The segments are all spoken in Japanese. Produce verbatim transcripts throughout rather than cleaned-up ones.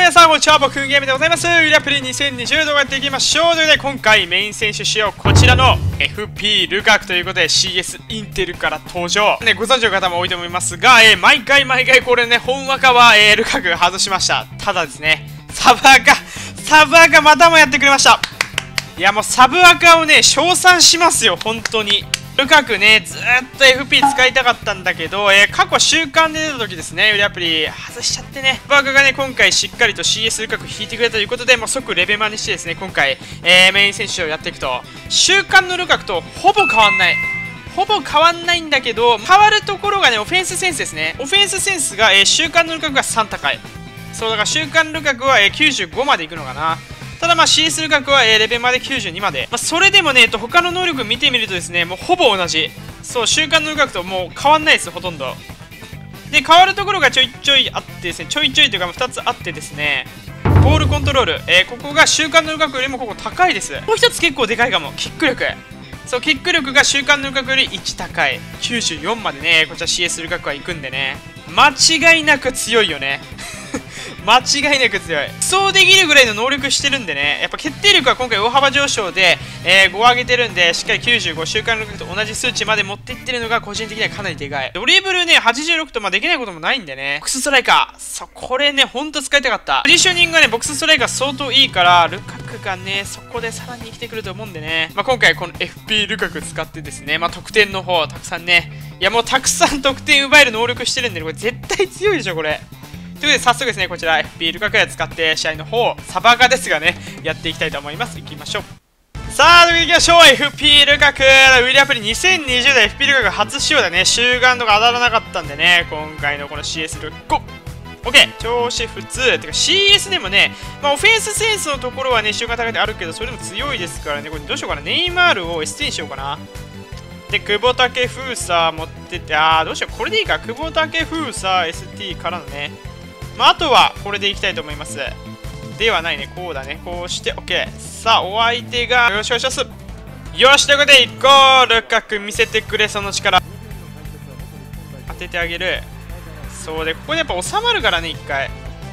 皆さん、こんにちは。僕、ゲームでございます。ウリアプリにせんにじゅう動画やっていきましょう。ということで、今回メイン選手仕様、こちらの エフピー ルカクということで シーエス インテルから登場。ね、ご存知の方も多いと思いますが、えー、毎回毎回これね、本赤は、えー、ルカク外しました。ただですね、サブ赤、サブ赤またもやってくれました。いや、もうサブ赤をね、称賛しますよ、本当に。ルカクね、ずーっと エフピー 使いたかったんだけど、えー、過去週間で出た時ですね、売りアプリ外しちゃってね、バーガーがね、今回しっかりと シーエス ルカク引いてくれたということで、もう即レベマにしてですね、今回、えー、メイン選手をやっていくと、週間のルカクとほぼ変わんない。ほぼ変わんないんだけど、変わるところがね、オフェンスセンスですね。オフェンスセンスが、えー、週間のルカクがさん高い。そう、だから週間ルカクは、えー、きゅうじゅうごまでいくのかな。ただまあ シーエス ルカクは、えー、レベマできゅうじゅうにまで。まあ、それでもね、えっと、他の能力見てみるとですね、もうほぼ同じ。そう、週間のルカクともう変わんないです、ほとんど。で、変わるところがちょいちょいあってですね、ちょいちょいというかふたつあってですね、ボールコントロール、えー、ここが週間のルカクよりもここ高いです。もう一つ結構でかいかも、キック力。そう、キック力が週間のルカクよりいち高い。きゅうじゅうよんまでね、こちら シーエス ルカクは行くんでね、間違いなく強いよね。間違いなく強い。そうできるぐらいの能力してるんでね、やっぱ決定力は今回大幅上昇で、えー、ご上げてるんで、しっかりきゅうじゅうご週間力と同じ数値まで持っていってるのが個人的にはかなりでかい。ドリブルね、はちじゅうろくとまあできないこともないんでね、ボックスストライカー。そう、これね、ほんと使いたかった。ポジショニングがね、ボックスストライカー相当いいから、ルカクがね、そこでさらに生きてくると思うんでね、まあ、今回この エフピー ルカク使ってですね、まあ、得点の方、たくさんね、いやもうたくさん得点奪える能力してるんで、これ絶対強いでしょ、これ。ということで早速ですね、こちら エフピー ルカクで使って試合の方、サバガですがね、やっていきたいと思います。いきましょう。さあ、ということでいきましょう。 エフピー ルカク、ウイリアプリにせんにじゅうで エフピー ルカク初使用だね。週間とか当たらなかったんでね、今回のこの シーエス ルカク、OK、調子普通。てか シーエス でもね、まあ、オフェンスセンスのところはね、週間高いであるけど、それでも強いですからね、これどうしようかな。ネイマールを エスティー にしようかな。で、久保建英さ持ってって、あー、どうしよう、これでいいか。久保建英さ エスティー からのね。まあ、あとはこれでいきたいと思います。ではないね、こうだね、こうして OK。 さあ、お相手がよしよしよしよし、ということで行こう。ルカク見せてくれ、その力当ててあげる。そうで、ここでやっぱ収まるからね、一回。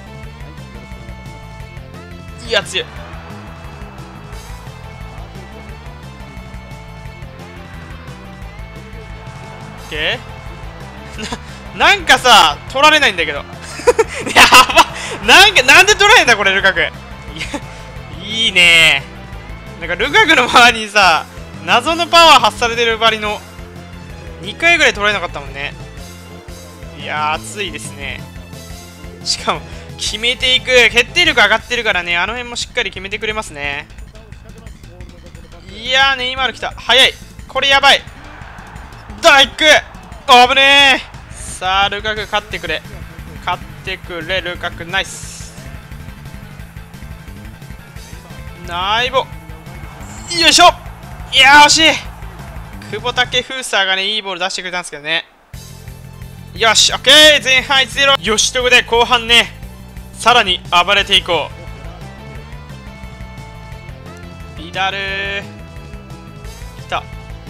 いや、強い。OK な、なんかさ、取られないんだけど。やば、なんか、なんで取られんだこれ、ルカク。いや、いいね。なんかルカクの周りにさ、謎のパワー発されてるばりのにかいぐらい取られなかったもんね。いやー、熱いですね。しかも決めていく、決定力上がってるからね、あの辺もしっかり決めてくれますね。いやー、ネイマール来た。早い、これやばい。ダイク、危ねー。さあ、ルカク勝ってくれ、勝ってくれ、ルカクナイス。ナイボ、よいしょ。いやー、惜しい。久保建英さがね、いいボール出してくれたんですけどね。よし、オッケー、前半 いちたいゼロ。よし、ということで後半ね、さらに暴れていこう。ビダルー来た。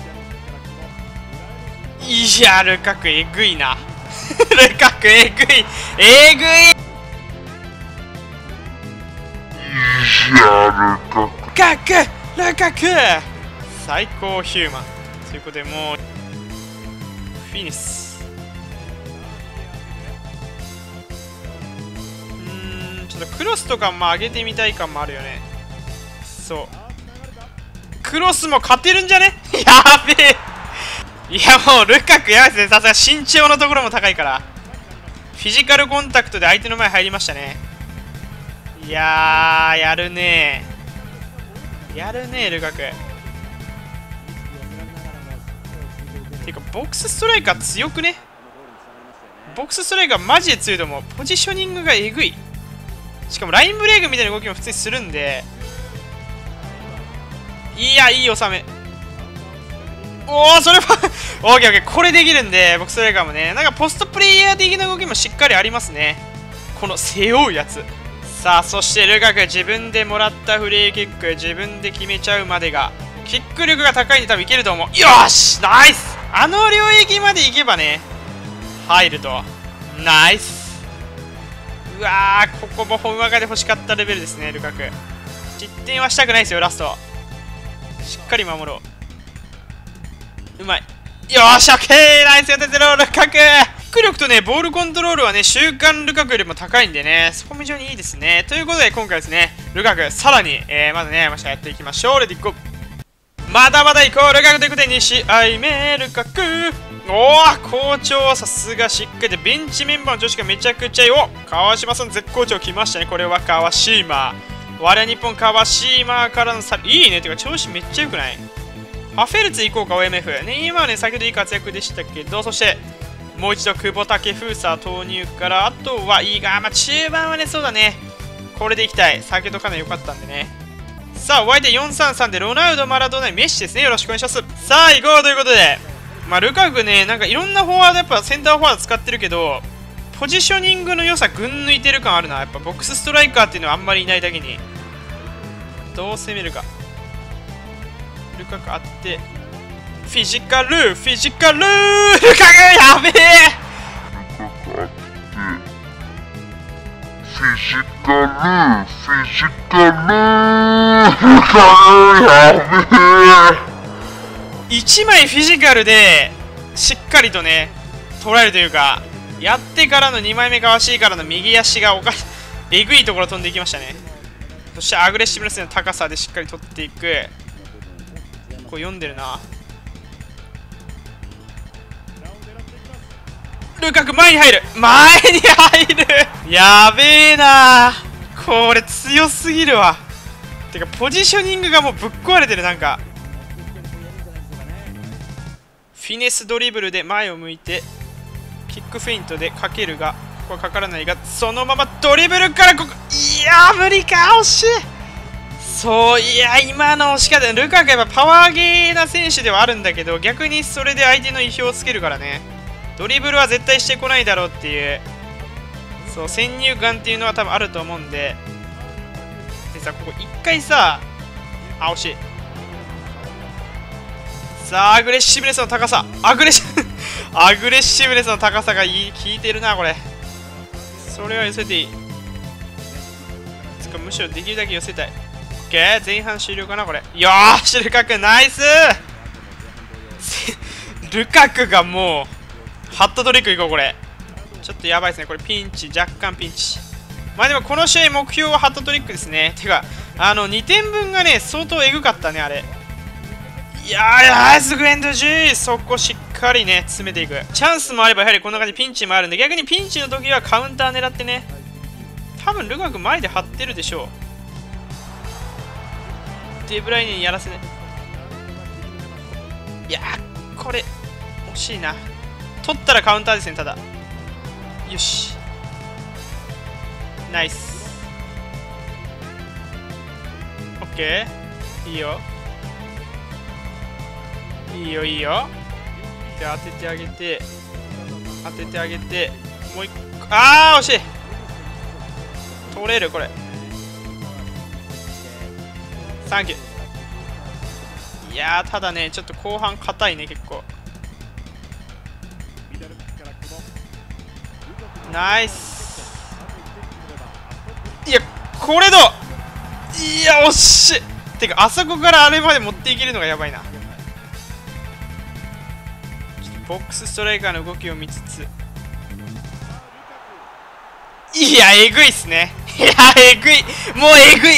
いや、ルカクえぐいな。ルカクえぐい、えぐい。いや、ルカク、ルカク、ルカク最高ヒューマンということで、もうフィニッシュ。うーん、ちょっとクロスとかも上げてみたい感もあるよね。そう、クロスも勝てるんじゃね。やべえ。いや、もうルカクやばいですね。さすが身長のところも高いから、フィジカルコンタクトで相手の前入りましたね。いやー、やるねー、やるねー、ルカク。ていうかボックスストライカー強くね。ボックスストライカーマジで強いと思う。ポジショニングがえぐい。しかもラインブレイクみたいな動きも普通にするんで、いや、いい収め。おお、それはオーケーオーケー、これできるんで、ボックスストライカーもね、なんかポストプレイヤー的な動きもしっかりありますね、この背負うやつ。さあ、そしてルカク、自分でもらったフリーキック自分で決めちゃうまでが、キック力が高いんで多分いけると思う。よーし、ナイス。あの領域まで行けばね、入ると。ナイス。 うわー、ここも本若で欲しかったレベルですね、ルカク。失点はしたくないですよ、ラスト。しっかり守ろう。うまい。よーし、オッケー、ナイスよてゼロ、ルカク。迫力とね、ボールコントロールはね、週刊ルカクよりも高いんでね、そこも非常にいいですね。ということで、今回ですね、ルカク、さらに、えー、まだね、ましたやっていきましょう。レディーゴー。まだまだ行こう、ルカクということで、に試合目、ルカク。おー、好調、さすがしっかりで、ベンチメンバーの調子がめちゃくちゃいい。お、川島さん絶好調来ましたね。これは川島。我々日本川島からのさ、いいね。てか、調子めっちゃ良くない？ハフェルツ行こうか、オーエムエフ。ね、今はね、先ほどいい活躍でしたけど、そして、もう一度、久保建英投入から、あとはいいが、まあ、中盤はね、そうだね。これでいきたい。先ほどかなり良かったんでね。さあ、お相手よんさんさんで、ロナウド、マラドーナ、メッシですね。よろしくお願いします。さあ、行こうということで、まあ、ルカクね、なんかいろんなフォワード、やっぱセンターフォワード使ってるけど、ポジショニングの良さ、ぐん抜いてる感あるな。やっぱボックスストライカーっていうのはあんまりいないだけに。どう攻めるか。ルカクあって、フィジカル、フィジカル、ルカクやべえ。 フィジカル、フィジカル、ルカクやべえ。 いちまいフィジカルでしっかりとね、捉えるというか、やってからのにまいめかわしいからの右足がおかしえぐいところ飛んでいきましたね。そしてアグレッシブネスの高さでしっかり取っていく。こう読んでるな。ルカク前に入る、前に入るやべえな、これ強すぎるわ。てかポジショニングがもうぶっ壊れてる。なんかフィネスドリブルで前を向いてキックフェイントでかけるが、ここはかからないが、そのままドリブルからここ、いやー無理か、惜しい。そう、いや今の惜しかった。ルカクやっぱパワーゲーな選手ではあるんだけど、逆にそれで相手の意表をつけるからね。ドリブルは絶対してこないだろうっていう、そう先入観っていうのは多分あると思うんで。でさ、ここ一回さ、あ、惜しい。さあ、アグレッシブネスの高さ、アグレッシブアグレッシブネスの高さがいい、効いてるな、これ。それは寄せていい。つかむしろできるだけ寄せたい。オッケー、前半終了かな、これ。よーし、ルカク、ナイスルカクがもう、ハットトリックいこう、これ。ちょっとやばいですね、これ、ピンチ、若干ピンチ。まあでも、この試合、目標はハットトリックですね。てか、あの、にてんぶんがね、相当エグかったね、あれ。いやー、ナイスグエンド G！ そこしっかりね、詰めていく。チャンスもあれば、やはりこんな感じでピンチもあるんで、逆にピンチの時はカウンター狙ってね。多分、ルカク前で張ってるでしょう。デブライネにやらせね。いやー、これ、惜しいな。取ったらカウンターですね、ただ。よし。ナイス。オッケー。いいよ。いいよ、いいよ。で、当ててあげて。当ててあげて。もう一個。あー、惜しい。取れる、これ。サンキュー。いやー、ただね、ちょっと後半硬いね、結構。ナイス。いや、これどう。いや、惜しい。てか、あそこからあれまで持っていけるのがやばいな。ちょっとボックスストライカーの動きを見つつ。いや、えぐいっすね。いや、えぐい。もうえぐい。 い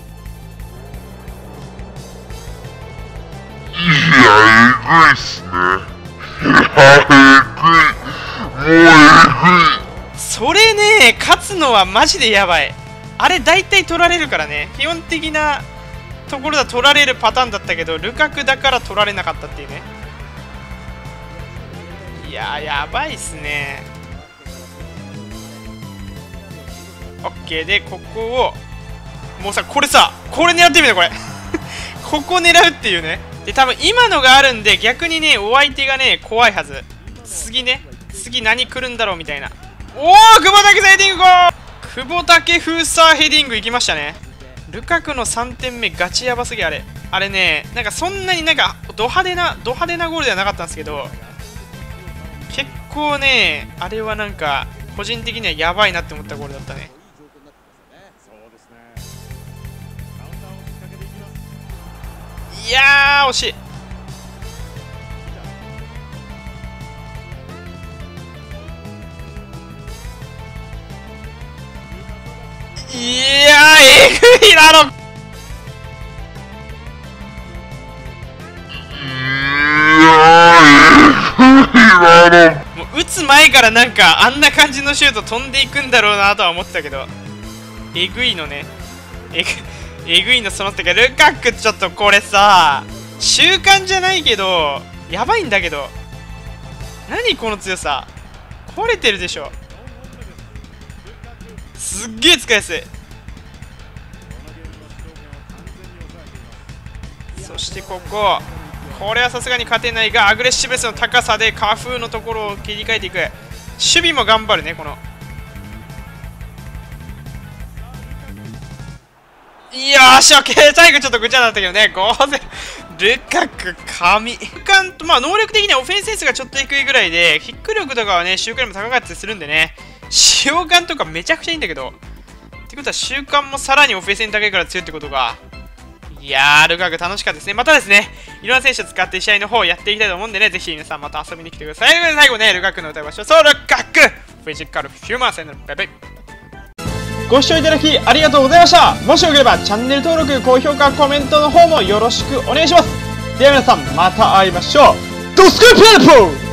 や、えぐいっすね。いや、えぐい。もうえぐい。 それね、勝つのはマジでやばい。あれ大体取られるからね。基本的なところだ取られるパターンだったけど、ルカクだから取られなかったっていうね。いやー、やばいっすね。オッケーで、ここをもうさ、これさ、これ狙ってみて、これここ狙うっていうね。で、多分今のがあるんで、逆にね、お相手がね、怖いはず。次ね、次何来るんだろうみたいな。おー、久保建英ヘディングゴー。久保建英ヘディングいきましたね。ルカクのさんてんめガチやばすぎ。あれあれね、なんかそんなになんかド派手なド派手なゴールではなかったんですけど、結構ね、あれはなんか個人的にはやばいなって思ったゴールだったね。いやー惜しい。いやーえぐいだろ。もう打つ前からなんかあんな感じのシュート飛んでいくんだろうなとは思ってたけど、えぐいのね。えぐえぐいのそのってか、ルカクちょっとこれさ習慣じゃないけどやばいんだけど、何この強さ、壊れてるでしょ。すっげえ使いやすい。そしてここ、これはさすがに勝てないが、アグレッシブネスの高さでカフーのところを切り替えていく。守備も頑張るね。このよーし、オッケー。最後ちょっとぐちゃだったけどね。ごぜルカク神感と、まあ能力的にはオフェンスセンスがちょっと低いぐらいで、キック力とかはね習慣よりも高かったりするんでね、使用感とかめちゃくちゃいいんだけど、ってことは習慣もさらにオフェンスに高いから強いってことか。いやー、ルカク楽しかったですね。またですね、いろんな選手を使って試合の方をやっていきたいと思うんでね、ぜひ皆さんまた遊びに来てください。最後ね、ルカクの歌いましょう。そう、ルカクフィジカルフューマーさんのバイバイ。ご視聴いただきありがとうございました。もしよければチャンネル登録、高評価、コメントの方もよろしくお願いします。では皆さん、また会いましょう。ドスクープ